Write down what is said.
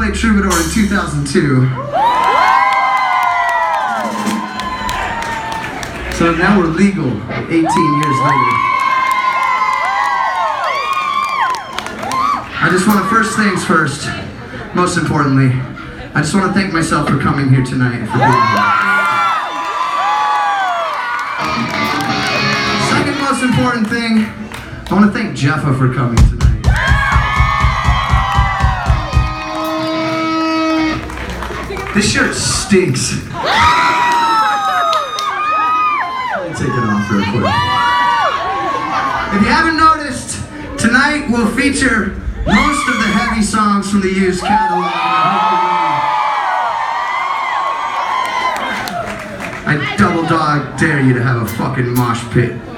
played Troubadour in 2002. So now we're legal 18 years later. I just want to, first things first, most importantly, I just want to thank myself for coming here tonight and for being here. Second most important thing, I want to thank Jeffa for coming tonight. This shirt stinks. Let me take it off real quick. If you haven't noticed, tonight we'll feature most of the heavy songs from the Used catalog. I double dog dare you to have a fucking mosh pit